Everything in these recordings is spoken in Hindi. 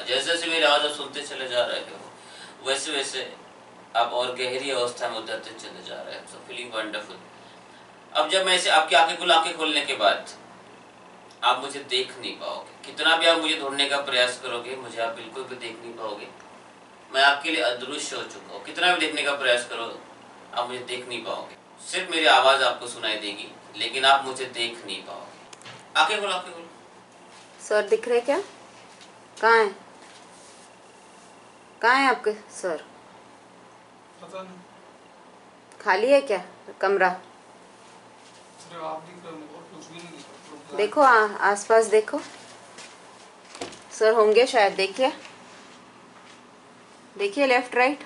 जैसे जैसे मेरी आवाज़ आप सुनते चले जा रहे हो वैसे वैसे आप और गहरी अवस्था में उतरते चले जा रहे हैं। So feeling wonderful. अब जब मैं ऐसे आपकी आंखें खोलने के बाद आप मुझे देख नहीं पाओगे। कितना भी आप मुझे ढूंढने का प्रयास करोगे मुझे आप बिल्कुल भी देख नहीं पाओगे। मैं आपके लिए अदृश्य हो चुका हूँ। कितना भी देखने का प्रयास करो आप मुझे देख नहीं पाओगे। सिर्फ मेरी आवाज़ आपको सुनाई देगी लेकिन आप मुझे देख नहीं पाओगे। आंखें खोलो, आंखें खोलो। सर दिख रहे क्या? कहाँ है? कहाँ है आपके सर? पता नहीं। खाली है क्या कमरा? सिर्फ आप दिख रहे हो और कुछ भी नहीं दिख रहा। देखो आसपास देखो, सर होंगे शायद। देखिए देखिए लेफ्ट राइट।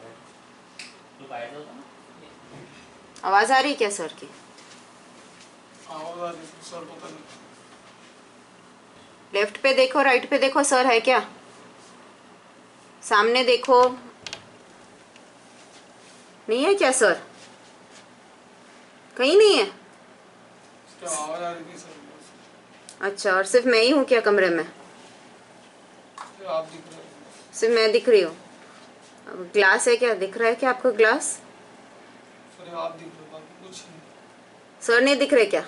आवाज़ आ रही क्या सर की? आवाज़ आ रही है सर, पता नहीं। लेफ्ट पे देखो, राइट पे देखो, सर है क्या? सामने देखो, नहीं है क्या सर? कहीं नहीं है? आवाज़ आ रही थी सर। अच्छा, और सिर्फ मैं ही हूँ क्या कमरे में? आप दिख रहे हो। सिर्फ मैं दिख रही हूँ? ग्लास है क्या? दिख रहा है क्या आपको ग्लास? सर आप दिख रहे हो, बाकी कुछ नहीं। सर नहीं दिख रहे क्या?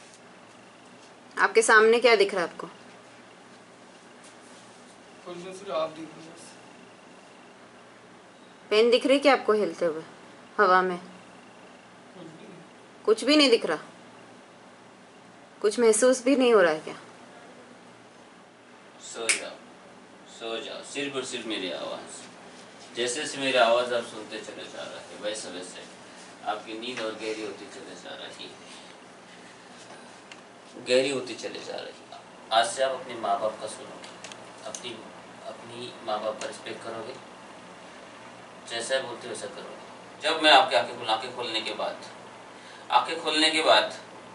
आपके सामने क्या दिख रहा है आपको? कुछ नहीं, सिर्फ आप दिख रहे हो बस। पेन दिख रही क्या आपको हिलते हुए हवा में? कुछ भी नहीं। कुछ भी नहीं दिख रहा? कुछ महसूस भी नहीं हो रहा है क्या? सो जाओ, सो जाओ। सिर्फ और सिर्फ मेरी आवाज़। जैसे जैसे मेरी आवाज़ आप सुनते चले जा रहे हैं वैसे वैसे आपकी नींद और गहरी होती चले जा रही है, गहरी होती चले जा रही है। आज से आप अपने माँ बाप का सुनोगे, अपनी अपनी माँ बाप का रिस्पेक्ट करोगे, जैसा बोलते वैसा करोगे। जब मैं आपके आंखें खोलने के बाद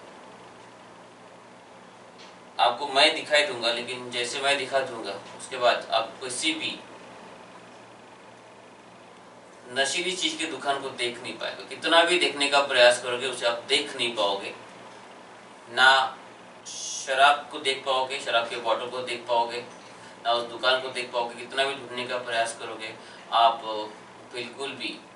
आपको मैं दिखाई दूंगा, लेकिन जैसे मैं दिखा दूंगा उसके बाद आप किसी भी नशीली चीज की दुकान को देख नहीं पाएगा। कितना भी देखने का प्रयास करोगे उसे आप देख नहीं पाओगे। ना शराब को देख पाओगे, शराब के बॉटल को देख पाओगे, ना उस दुकान को देख पाओगे। कितना भी ढूंढने का प्रयास करोगे आप बिल्कुल भी